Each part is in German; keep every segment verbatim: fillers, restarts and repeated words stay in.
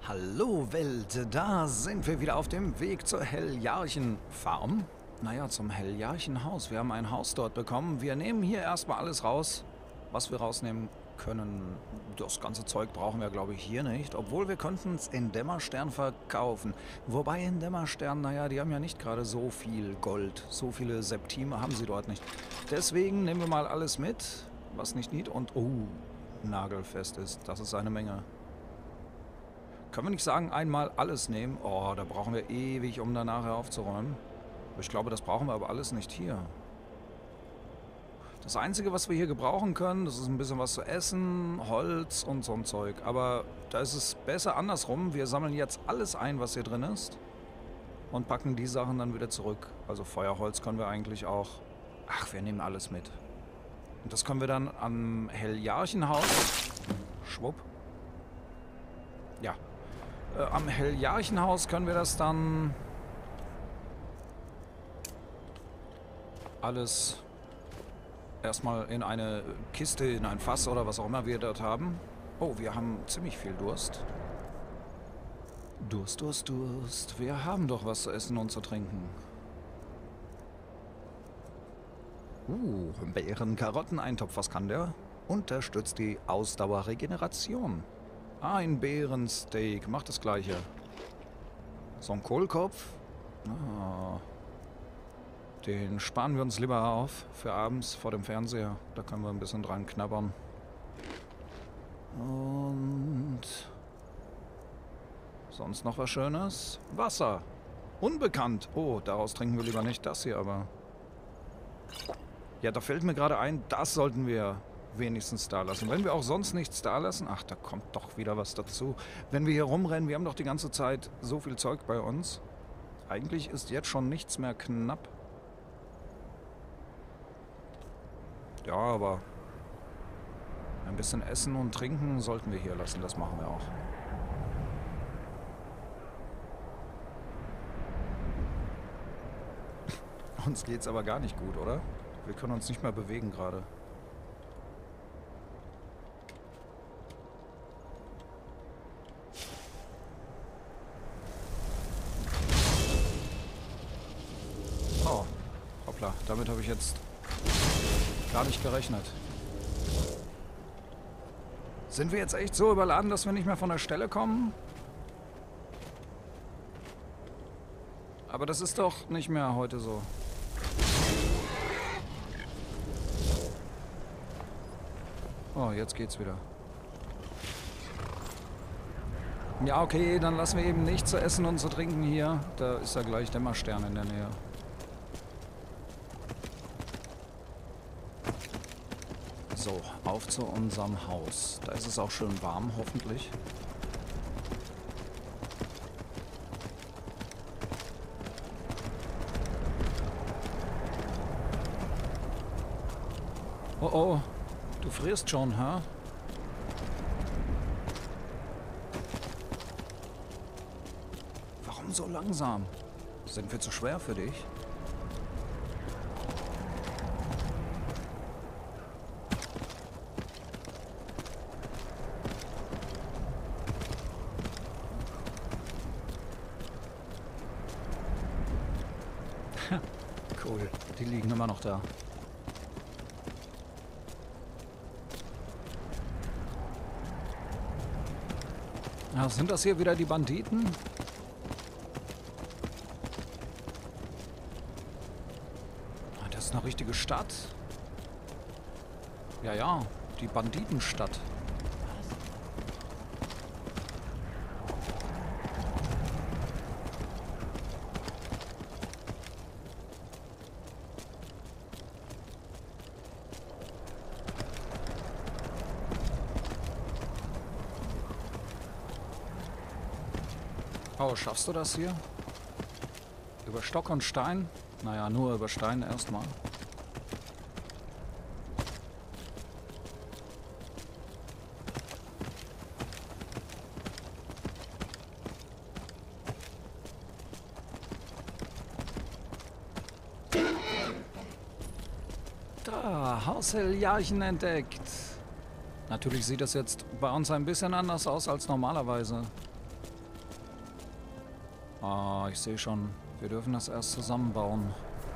Hallo Welt, da sind wir wieder auf dem Weg zur Helljarchen-Farm. Naja, zum Helljarchen-Haus. Wir haben ein Haus dort bekommen. Wir nehmen hier erstmal alles raus, was wir rausnehmen können. Das ganze Zeug brauchen wir, glaube ich, hier nicht. Obwohl, wir könnten es in Dämmerstern verkaufen. Wobei in Dämmerstern, naja, die haben ja nicht gerade so viel Gold. So viele Septime haben sie dort nicht. Deswegen nehmen wir mal alles mit, was nicht nied und, oh, nagelfest ist. Das ist eine Menge. Können wir nicht sagen, einmal alles nehmen? Oh, da brauchen wir ewig, um da nachher aufzuräumen. Ich glaube, das brauchen wir aber alles nicht hier. Das Einzige, was wir hier gebrauchen können, das ist ein bisschen was zu essen, Holz und so ein Zeug. Aber da ist es besser andersrum. Wir sammeln jetzt alles ein, was hier drin ist. Und packen die Sachen dann wieder zurück. Also Feuerholz können wir eigentlich auch... Ach, wir nehmen alles mit. Und das können wir dann am Helljarchen-Haus... Schwupp. Ja. Äh, am Helljarchen-Haus können wir das dann... alles erstmal in eine Kiste, in ein Fass oder was auch immer wir dort haben. Oh, wir haben ziemlich viel Durst. Durst, Durst, Durst. Wir haben doch was zu essen und zu trinken. Uh, Beeren, Karotten, Eintopf, was kann der? Unterstützt die Ausdauerregeneration. Ein Bärensteak, macht das Gleiche. So ein Kohlkopf. Ah. Den sparen wir uns lieber auf für abends vor dem Fernseher. Da können wir ein bisschen dran knabbern. Und... sonst noch was Schönes? Wasser. Unbekannt. Oh, daraus trinken wir lieber nicht. Das hier aber. Ja, da fällt mir gerade ein, das sollten wir wenigstens da lassen. Wenn wir auch sonst nichts da lassen... Ach, da kommt doch wieder was dazu. Wenn wir hier rumrennen, wir haben doch die ganze Zeit so viel Zeug bei uns. Eigentlich ist jetzt schon nichts mehr knapp. Ja, aber ein bisschen Essen und Trinken sollten wir hier lassen. Das machen wir auch. Uns geht's aber gar nicht gut, oder? Wir können uns nicht mehr bewegen gerade. Oh, hoppla. Damit habe ich jetzt... gar nicht gerechnet. Sind wir jetzt echt so überladen, dass wir nicht mehr von der Stelle kommen? Aber das ist doch nicht mehr heute so. Oh, jetzt geht's wieder. Ja, okay, dann lassen wir eben nichts zu essen und zu trinken hier. Da ist ja gleich Dämmerstern in der Nähe. So, auf zu unserem Haus. Da ist es auch schön warm, hoffentlich. Oh oh, du frierst schon, hä? Warum so langsam? Sind wir zu schwer für dich? Cool, die liegen immer noch da. Ja, sind das hier wieder die Banditen? Das ist eine richtige Stadt. Ja, ja, die Banditenstadt. Oh, schaffst du das hier? Über Stock und Stein? Naja, nur über Stein erstmal. Da, Haus Helljarchen entdeckt. Natürlich sieht das jetzt bei uns ein bisschen anders aus als normalerweise. Ah, ich sehe schon. Wir dürfen das erst zusammenbauen.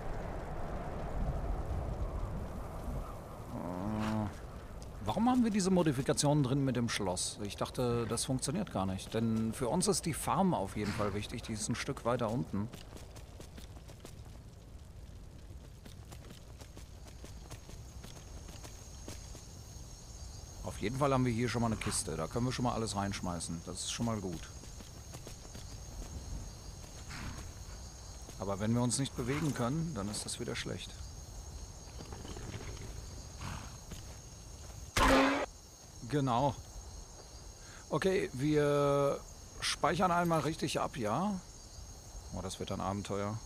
Äh, warum haben wir diese Modifikationen drin mit dem Schloss? Ich dachte, das funktioniert gar nicht. Denn für uns ist die Farm auf jeden Fall wichtig. Die ist ein Stück weiter unten. Auf jeden Fall haben wir hier schon mal eine Kiste. Da können wir schon mal alles reinschmeißen. Das ist schon mal gut. Aber wenn wir uns nicht bewegen können, dann ist das wieder schlecht. Genau. Okay, wir speichern einmal richtig ab, ja? Oh, das wird ein Abenteuer.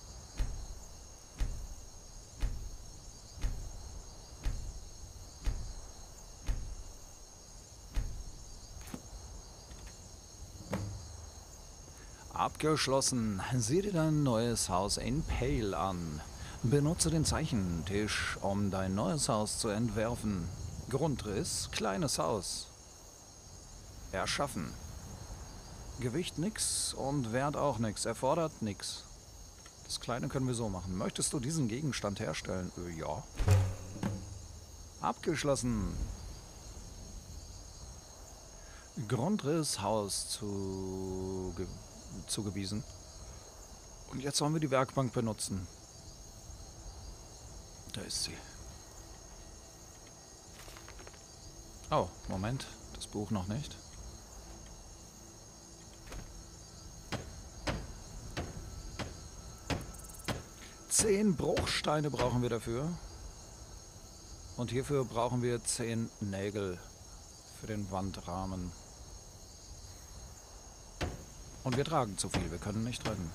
Abgeschlossen. Sieh dir dein neues Haus in Pale an. Benutze den Zeichentisch, um dein neues Haus zu entwerfen. Grundriss, kleines Haus. Erschaffen. Gewicht nix und Wert auch nix. Erfordert nix. Das Kleine können wir so machen. Möchtest du diesen Gegenstand herstellen? Äh, ja. Abgeschlossen. Grundriss, Haus zu... zugewiesen. Und jetzt sollen wir die Werkbank benutzen. Da ist sie. Oh, Moment. Das Buch noch nicht. Zehn Bruchsteine brauchen wir dafür. Und hierfür brauchen wir zehn Nägel für den Wandrahmen. Und wir tragen zu viel, wir können nicht rennen.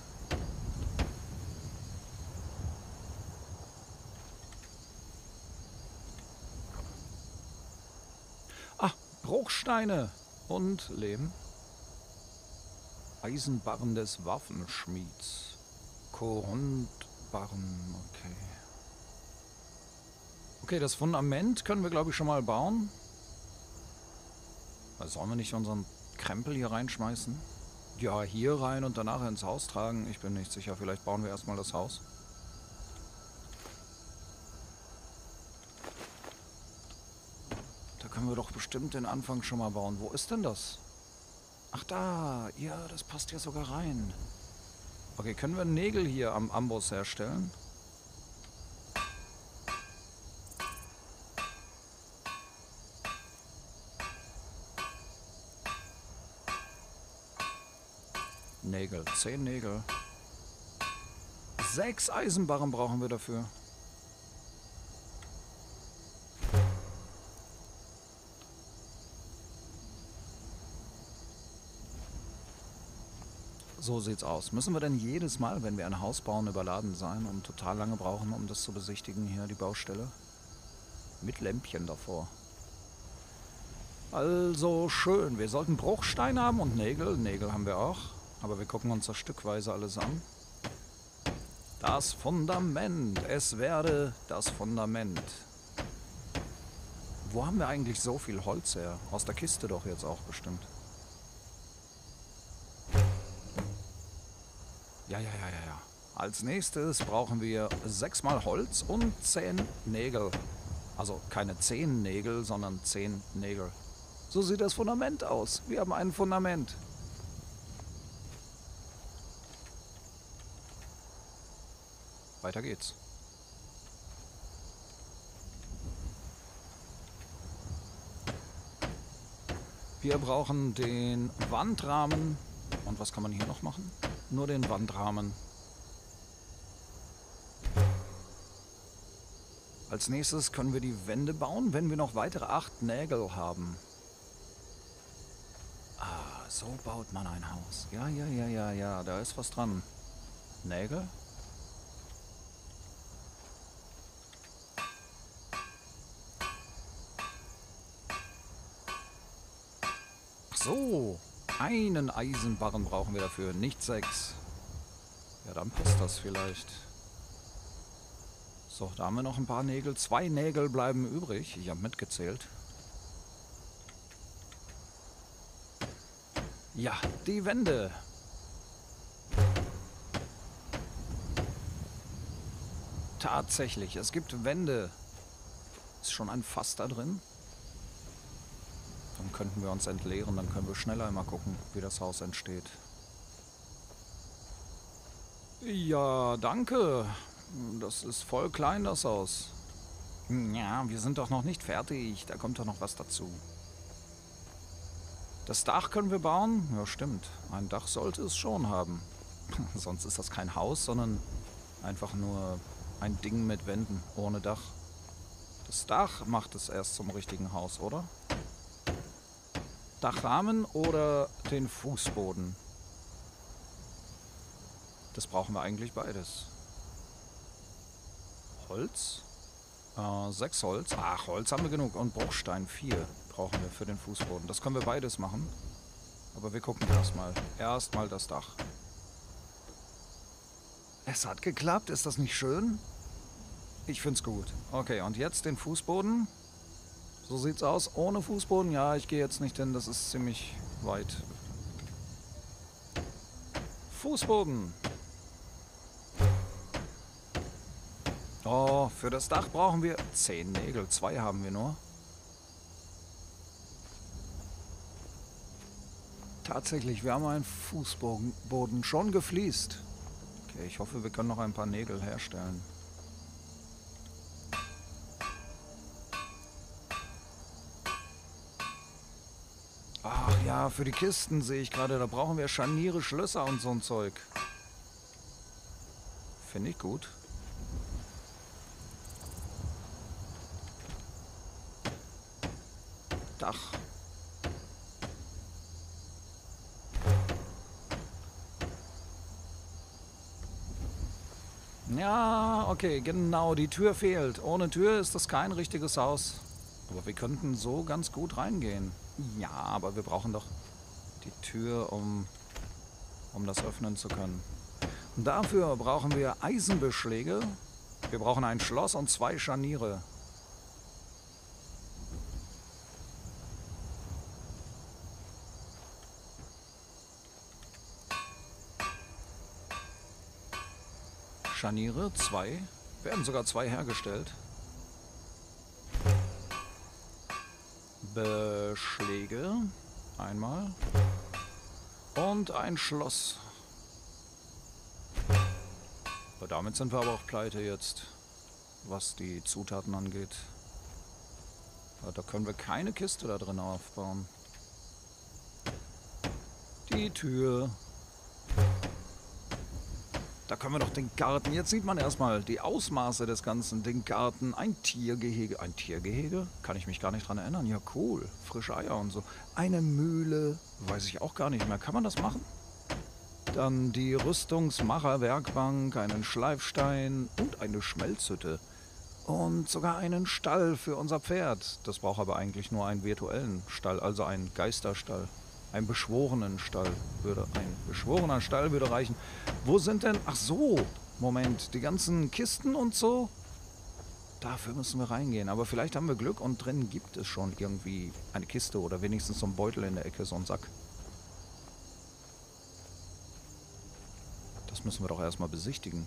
Ah, Bruchsteine und Lehm. Eisenbarren des Waffenschmieds. Korundbarren, okay. Okay, das Fundament können wir, glaube ich, schon mal bauen. Sollen wir nicht unseren Krempel hier reinschmeißen? Ja, hier rein und danach ins Haus tragen. Ich bin nicht sicher. Vielleicht bauen wir erstmal das Haus. Da können wir doch bestimmt den Anfang schon mal bauen. Wo ist denn das? Ach da. Ja, das passt ja sogar rein. Okay, können wir Nägel hier am Amboss herstellen? Nägel. Zehn Nägel. Sechs Eisenbarren brauchen wir dafür. So sieht's aus. Müssen wir denn jedes Mal, wenn wir ein Haus bauen, überladen sein und total lange brauchen, um das zu besichtigen, hier die Baustelle? Mit Lämpchen davor. Also schön. Wir sollten Bruchsteine haben und Nägel. Nägel haben wir auch. Aber wir gucken uns das stückweise alles an. Das Fundament. Es werde das Fundament. Wo haben wir eigentlich so viel Holz her? Aus der Kiste doch jetzt auch bestimmt. Ja, ja, ja, ja, ja. Als nächstes brauchen wir sechsmal Holz und zehn Nägel. Also keine zehn Nägel, sondern zehn Nägel. So sieht das Fundament aus. Wir haben ein Fundament. Weiter geht's. Wir brauchen den Wandrahmen. Und was kann man hier noch machen? Nur den Wandrahmen. Als nächstes können wir die Wände bauen, wenn wir noch weitere acht Nägel haben. Ah, so baut man ein Haus. Ja, ja, ja, ja, ja, da ist was dran. Nägel? So, einen Eisenbarren brauchen wir dafür, nicht sechs. Ja, dann passt das vielleicht. So, da haben wir noch ein paar Nägel. Zwei Nägel bleiben übrig. Ich habe mitgezählt. Ja, die Wände. Tatsächlich, es gibt Wände. Ist schon ein Fass da drin? Dann könnten wir uns entleeren, dann können wir schneller mal gucken, wie das Haus entsteht. Ja, danke. Das ist voll klein, das Haus. Ja, wir sind doch noch nicht fertig. Da kommt doch noch was dazu. Das Dach können wir bauen? Ja, stimmt. Ein Dach sollte es schon haben. Sonst ist das kein Haus, sondern einfach nur ein Ding mit Wänden, ohne Dach. Das Dach macht es erst zum richtigen Haus, oder? Dachrahmen oder den Fußboden? Das brauchen wir eigentlich beides. Holz? Äh, sechs Holz. Ach, Holz haben wir genug. Und Bruchstein, vier brauchen wir für den Fußboden. Das können wir beides machen. Aber wir gucken erstmal. Erstmal das Dach. Es hat geklappt. Ist das nicht schön? Ich find's gut. Okay, und jetzt den Fußboden. So sieht's aus. Ohne Fußboden? Ja, ich gehe jetzt nicht hin. Das ist ziemlich weit. Fußboden. Oh, für das Dach brauchen wir zehn Nägel. Zwei haben wir nur. Tatsächlich, wir haben einen Fußboden schon gefliest. Okay, ich hoffe, wir können noch ein paar Nägel herstellen. Ach ja, für die Kisten sehe ich gerade, da brauchen wir Scharniere, Schlösser und so ein Zeug. Finde ich gut. Dach. Ja, okay, genau, die Tür fehlt. Ohne Tür ist das kein richtiges Haus. Aber wir könnten so ganz gut reingehen. Ja, aber wir brauchen doch die Tür, um, um das öffnen zu können. Und dafür brauchen wir Eisenbeschläge. Wir brauchen ein Schloss und zwei Scharniere. Scharniere, zwei. Werden sogar zwei hergestellt. Beschläge. Einmal. Und ein Schloss. Aber damit sind wir aber auch pleite jetzt, was die Zutaten angeht. Da können wir keine Kiste da drin aufbauen. Die Tür. Da können wir doch den Garten. Jetzt sieht man erstmal die Ausmaße des Ganzen. Den Garten, ein Tiergehege. Ein Tiergehege? Kann ich mich gar nicht dran erinnern. Ja, cool. Frische Eier und so. Eine Mühle. Weiß ich auch gar nicht mehr. Kann man das machen? Dann die Rüstungsmacher-Werkbank, einen Schleifstein und eine Schmelzhütte. Und sogar einen Stall für unser Pferd. Das braucht aber eigentlich nur einen virtuellen Stall, also einen Geisterstall. Ein beschworenen Stall würde, ein beschworener Stall würde reichen. Wo sind denn, ach so, Moment, die ganzen Kisten und so? Dafür müssen wir reingehen, aber vielleicht haben wir Glück und drin gibt es schon irgendwie eine Kiste oder wenigstens so ein Beutel in der Ecke, so ein Sack. Das müssen wir doch erstmal besichtigen.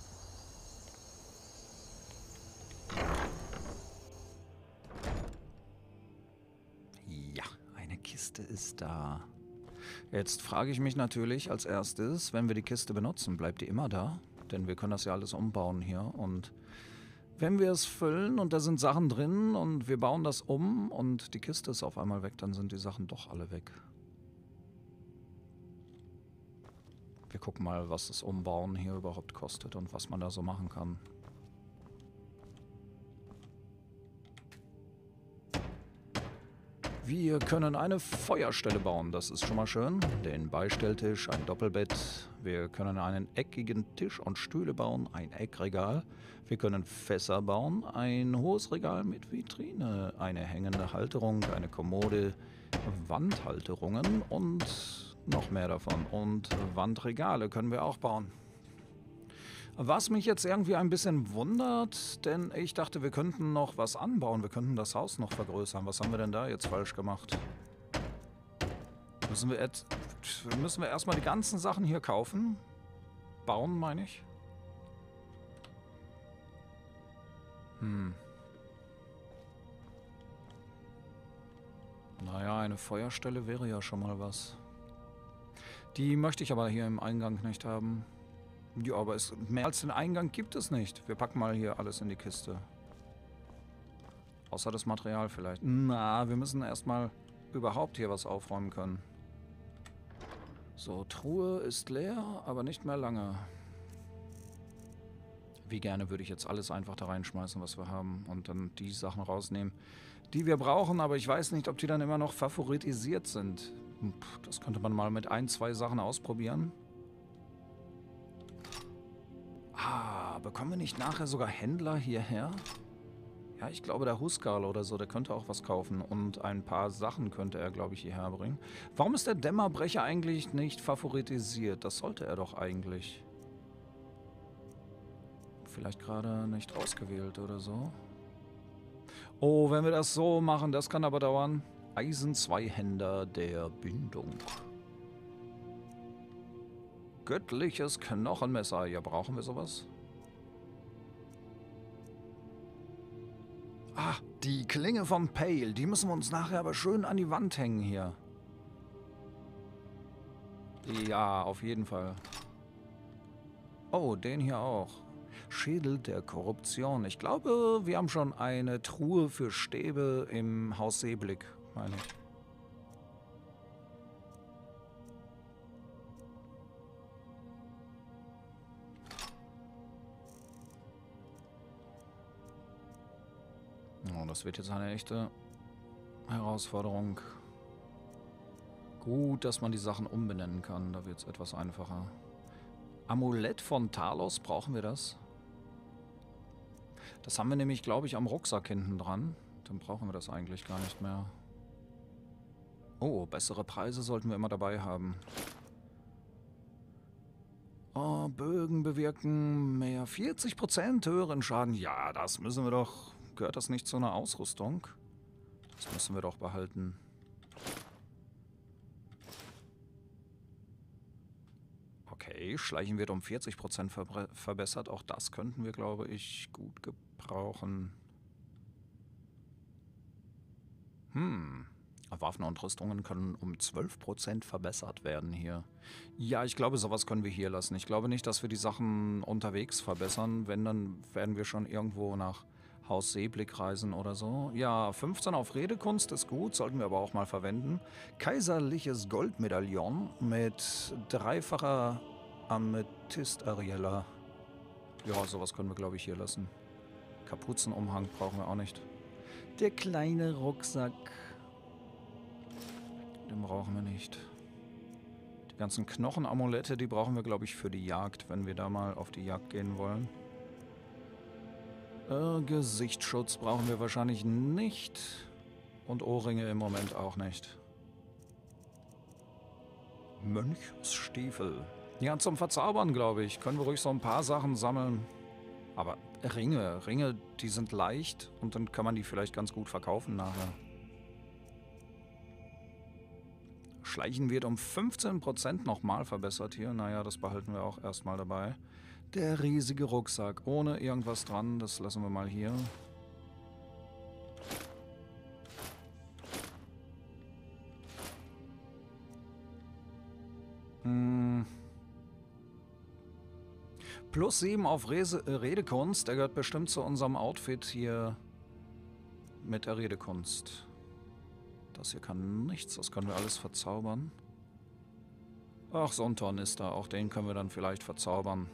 Ja, eine Kiste ist da. Jetzt frage ich mich natürlich als erstes, wenn wir die Kiste benutzen, bleibt die immer da? Denn wir können das ja alles umbauen hier. Und wenn wir es füllen und da sind Sachen drin und wir bauen das um und die Kiste ist auf einmal weg, dann sind die Sachen doch alle weg. Wir gucken mal, was das Umbauen hier überhaupt kostet und was man da so machen kann. Wir können eine Feuerstelle bauen, das ist schon mal schön. Den Beistelltisch, ein Doppelbett. Wir können einen eckigen Tisch und Stühle bauen, ein Eckregal. Wir können Fässer bauen, ein hohes Regal mit Vitrine, eine hängende Halterung, eine Kommode, Wandhalterungen und noch mehr davon. Und Wandregale können wir auch bauen. Was mich jetzt irgendwie ein bisschen wundert, denn ich dachte, wir könnten noch was anbauen. Wir könnten das Haus noch vergrößern. Was haben wir denn da jetzt falsch gemacht? Müssen wir, jetzt, müssen wir erstmal die ganzen Sachen hier kaufen? Bauen, meine ich. Hm. Naja, eine Feuerstelle wäre ja schon mal was. Die möchte ich aber hier im Eingang nicht haben. Ja, aber es, mehr als den Eingang gibt es nicht. Wir packen mal hier alles in die Kiste. Außer das Material vielleicht. Na, wir müssen erstmal überhaupt hier was aufräumen können. So, Truhe ist leer, aber nicht mehr lange. Wie gerne würde ich jetzt alles einfach da reinschmeißen, was wir haben. Und dann die Sachen rausnehmen, die wir brauchen. Aber ich weiß nicht, ob die dann immer noch favoritisiert sind. Das könnte man mal mit ein, zwei Sachen ausprobieren. Ah, bekommen wir nicht nachher sogar Händler hierher? Ja, ich glaube, der Huskarl oder so, der könnte auch was kaufen. Und ein paar Sachen könnte er, glaube ich, hierher bringen. Warum ist der Dämmerbrecher eigentlich nicht favoritisiert? Das sollte er doch eigentlich. Vielleicht gerade nicht ausgewählt oder so. Oh, wenn wir das so machen, das kann aber dauern. Eisenzweihänder der Bindung. Göttliches Knochenmesser. Ja, brauchen wir sowas? Ah, die Klinge vom Pale. Die müssen wir uns nachher aber schön an die Wand hängen hier. Ja, auf jeden Fall. Oh, den hier auch. Schädel der Korruption. Ich glaube, wir haben schon eine Truhe für Stäbe im Haus Seeblick, meine ich. Oh, das wird jetzt eine echte Herausforderung. Gut, dass man die Sachen umbenennen kann. Da wird es etwas einfacher. Amulett von Talos, brauchen wir das? Das haben wir nämlich, glaube ich, am Rucksack hinten dran. Dann brauchen wir das eigentlich gar nicht mehr. Oh, bessere Preise sollten wir immer dabei haben. Oh, Bögen bewirken mehr vierzig Prozent höheren Schaden. Ja, das müssen wir doch... Gehört das nicht zu einer Ausrüstung? Das müssen wir doch behalten. Okay, Schleichen wird um vierzig Prozent ver verbessert. Auch das könnten wir, glaube ich, gut gebrauchen. Hm. Waffen und Rüstungen können um zwölf Prozent verbessert werden hier. Ja, ich glaube, sowas können wir hier lassen. Ich glaube nicht, dass wir die Sachen unterwegs verbessern. Wenn, dann werden wir schon irgendwo nach Haus Seeblick reisen oder so. Ja, fünfzehn auf Redekunst ist gut, sollten wir aber auch mal verwenden. Kaiserliches Goldmedaillon mit dreifacher Amethyst-Ariella. Ja, sowas können wir, glaube ich, hier lassen. Kapuzenumhang brauchen wir auch nicht. Der kleine Rucksack. Den brauchen wir nicht. Die ganzen Knochenamulette, die brauchen wir, glaube ich, für die Jagd, wenn wir da mal auf die Jagd gehen wollen. Äh, Gesichtsschutz brauchen wir wahrscheinlich nicht. Und Ohrringe im Moment auch nicht. Mönchsstiefel. Ja, zum Verzaubern, glaube ich. Können wir ruhig so ein paar Sachen sammeln. Aber Ringe, Ringe, die sind leicht und dann kann man die vielleicht ganz gut verkaufen nachher. Schleichen wird um fünfzehn Prozent nochmal verbessert hier. Naja, das behalten wir auch erstmal dabei. Der riesige Rucksack, ohne irgendwas dran, das lassen wir mal hier. Hm. Plus sieben auf Rese Redekunst, der gehört bestimmt zu unserem Outfit hier mit der Redekunst. Das hier kann nichts, das können wir alles verzaubern. Ach, so ein Tornister, auch den können wir dann vielleicht verzaubern.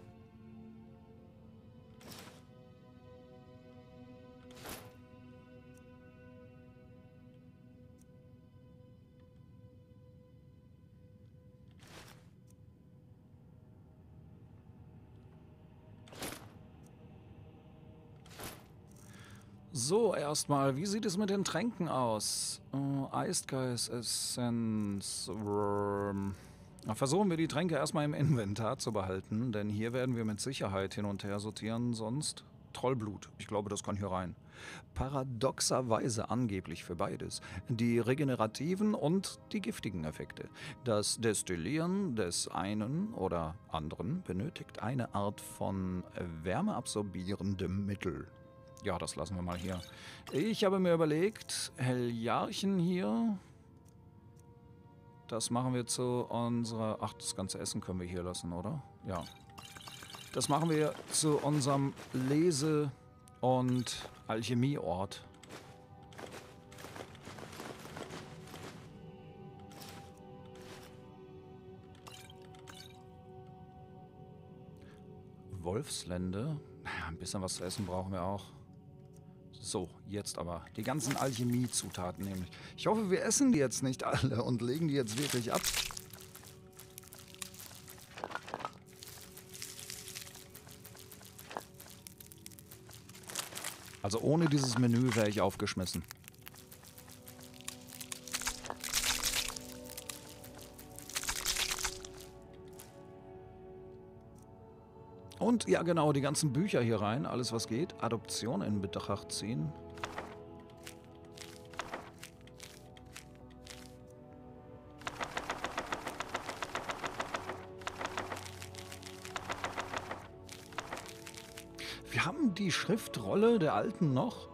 So, erstmal, wie sieht es mit den Tränken aus? Äh, Eisgeist, Essenz. Ähm, versuchen wir die Tränke erstmal im Inventar zu behalten, denn hier werden wir mit Sicherheit hin und her sortieren, sonst Trollblut. Ich glaube, das kann hier rein. Paradoxerweise angeblich für beides. Die regenerativen und die giftigen Effekte. Das Destillieren des einen oder anderen benötigt eine Art von wärmeabsorbierendem Mittel. Ja, das lassen wir mal hier. Ich habe mir überlegt, Helljarchen hier. Das machen wir zu unserer... Ach, das ganze Essen können wir hier lassen, oder? Ja. Das machen wir zu unserem Lese- und Alchemieort. Wolfslände. Naja, ein bisschen was zu essen brauchen wir auch. So, jetzt aber. Die ganzen Alchemiezutaten nämlich. Ich hoffe, wir essen die jetzt nicht alle und legen die jetzt wirklich ab. Also ohne dieses Menü wäre ich aufgeschmissen. Und ja genau, die ganzen Bücher hier rein, alles was geht. Adoption in Betracht ziehen. Wir haben die Schriftrolle der Alten noch.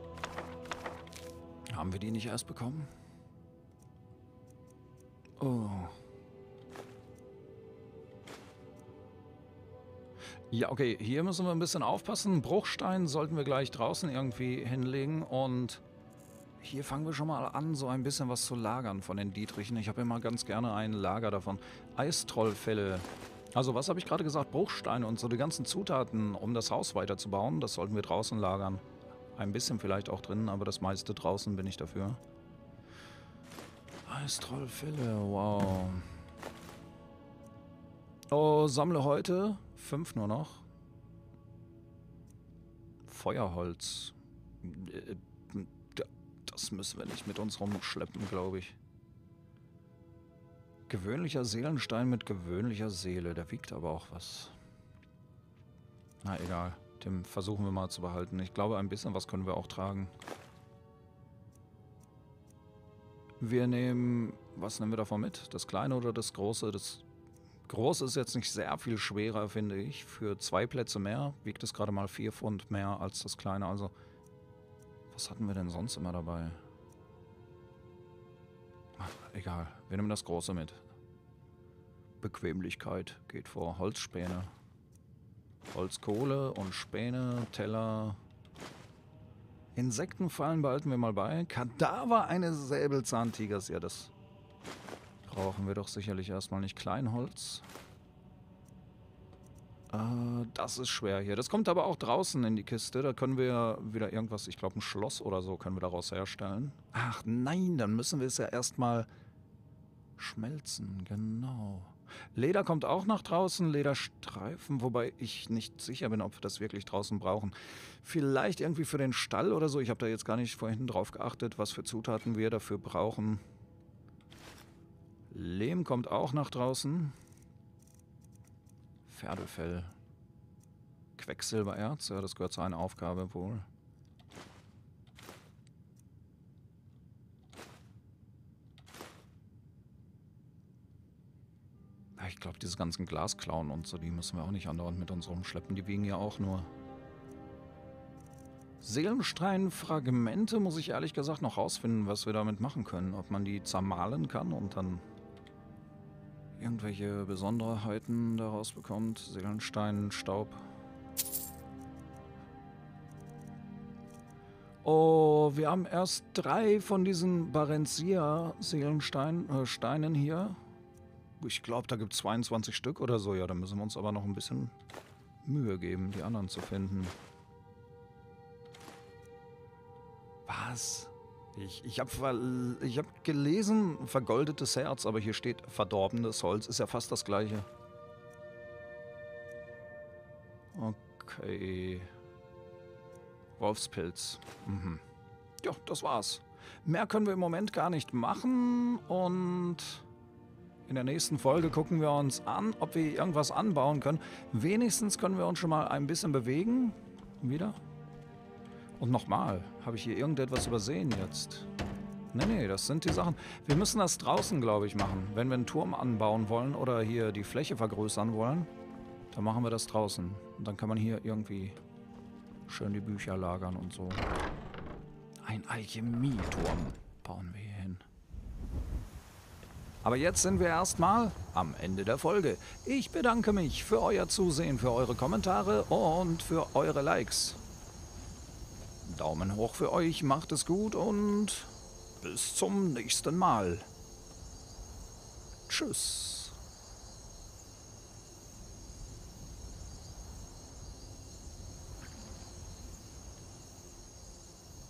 Haben wir die nicht erst bekommen? Oh. Ja, okay, hier müssen wir ein bisschen aufpassen. Bruchstein sollten wir gleich draußen irgendwie hinlegen. Und hier fangen wir schon mal an, so ein bisschen was zu lagern von den Dietrichen. Ich habe immer ganz gerne ein Lager davon. Eistrollfelle. Also, was habe ich gerade gesagt? Bruchsteine und so die ganzen Zutaten, um das Haus weiterzubauen. Das sollten wir draußen lagern. Ein bisschen vielleicht auch drinnen, aber das meiste draußen bin ich dafür. Eistrollfelle, wow. Oh, sammle heute. Fünf nur noch. Feuerholz. Das müssen wir nicht mit uns rumschleppen, glaube ich. Gewöhnlicher Seelenstein mit gewöhnlicher Seele. Der wiegt aber auch was. Na egal. Den versuchen wir mal zu behalten. Ich glaube, ein bisschen was können wir auch tragen. Wir nehmen... Was nehmen wir davon mit? Das kleine oder das große? Das große ist jetzt nicht sehr viel schwerer, finde ich. Für zwei Plätze mehr wiegt es gerade mal vier Pfund mehr als das kleine. Also, was hatten wir denn sonst immer dabei? Ach, egal, wir nehmen das große mit. Bequemlichkeit geht vor. Holzspäne. Holzkohle und Späne, Teller. Insektenfallen behalten wir mal bei. Kadaver eines Säbelzahntigers. Ja, das brauchen wir doch sicherlich erstmal nicht. Kleinholz. Äh, das ist schwer hier. Das kommt aber auch draußen in die Kiste. Da können wir wieder irgendwas, ich glaube ein Schloss oder so, können wir daraus herstellen. Ach nein, dann müssen wir es ja erstmal schmelzen. Genau. Leder kommt auch nach draußen, Lederstreifen, wobei ich nicht sicher bin, ob wir das wirklich draußen brauchen. Vielleicht irgendwie für den Stall oder so. Ich habe da jetzt gar nicht vorhin drauf geachtet, was für Zutaten wir dafür brauchen. Lehm kommt auch nach draußen. Pferdefell. Quecksilbererz, ja, das gehört zu einer Aufgabe wohl. Ich glaube, diese ganzen Glasklauen und so, die müssen wir auch nicht andauernd mit uns rumschleppen. Die wiegen ja auch nur. Seelensteinfragmente muss ich ehrlich gesagt noch rausfinden, was wir damit machen können. Ob man die zermahlen kann und dann irgendwelche Besonderheiten daraus bekommt. Seelensteinstaub. Oh, wir haben erst drei von diesen Barensia-Seelensteinen äh, Steinen hier. Ich glaube, da gibt es zweiundzwanzig Stück oder so. Ja, da müssen wir uns aber noch ein bisschen Mühe geben, die anderen zu finden. Was? Ich, ich habe ich hab gelesen, vergoldetes Herz, aber hier steht verdorbenes Holz. Ist ja fast das gleiche. Okay. Wolfspilz. Mhm. Ja, das war's. Mehr können wir im Moment gar nicht machen und... In der nächsten Folge gucken wir uns an, ob wir irgendwas anbauen können. Wenigstens können wir uns schon mal ein bisschen bewegen. Wieder. Und nochmal, habe ich hier irgendetwas übersehen jetzt? Nee, nee, das sind die Sachen. Wir müssen das draußen, glaube ich, machen. Wenn wir einen Turm anbauen wollen oder hier die Fläche vergrößern wollen, dann machen wir das draußen. Und dann kann man hier irgendwie Schön die Bücher lagern und so. Ein Alchemieturm bauen wir hier hin. Aber jetzt sind wir erstmal am Ende der Folge. Ich bedanke mich für euer Zusehen, für eure Kommentare und für eure Likes. Daumen hoch für euch, macht es gut und bis zum nächsten Mal. Tschüss.